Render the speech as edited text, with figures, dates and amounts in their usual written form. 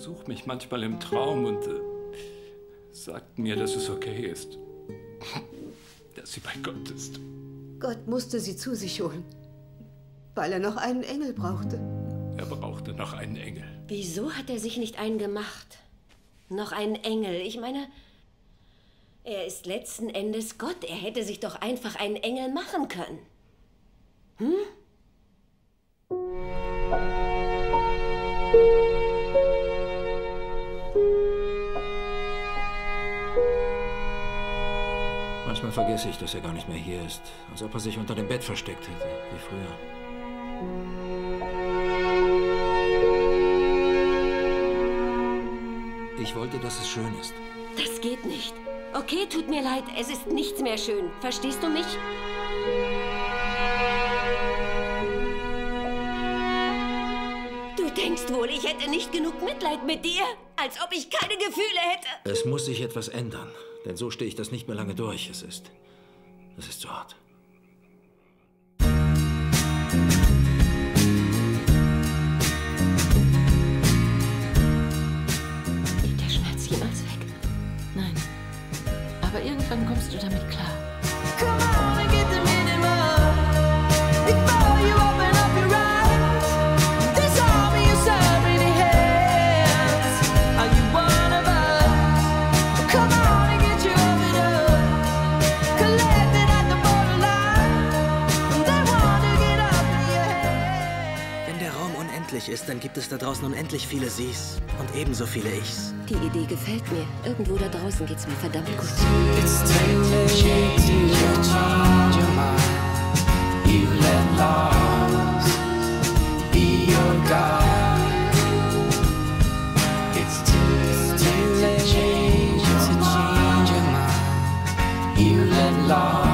besucht mich manchmal im Traum und sagt mir, dass es okay ist. Dass sie bei Gott ist. Gott musste sie zu sich holen, weil er noch einen Engel brauchte. Er brauchte noch einen Engel. Wieso hat er sich nicht einen gemacht? Noch einen Engel? Ich meine, er ist letzten Endes Gott. Er hätte sich doch einfach einen Engel machen können. Hm? Manchmal vergesse ich, dass er gar nicht mehr hier ist. Als ob er sich unter dem Bett versteckt hätte, wie früher. Ich wollte, dass es schön ist. Das geht nicht. Okay, tut mir leid, es ist nichts mehr schön. Verstehst du mich? Du denkst wohl, ich hätte nicht genug Mitleid mit dir? Als ob ich keine Gefühle hätte. Es muss sich etwas ändern, denn so stehe ich das nicht mehr lange durch. Es ist zu hart. Geht der Schmerz jemals weg? Nein. Aber irgendwann kommst du damit klar. Ist, dann gibt es da draußen unendlich viele Sie's und ebenso viele Ichs. Die Idee gefällt mir. Irgendwo da draußen geht's mir verdammt gut. It's too late to change your mind. You let loss be your guide. It's too late to change your mind. You let loss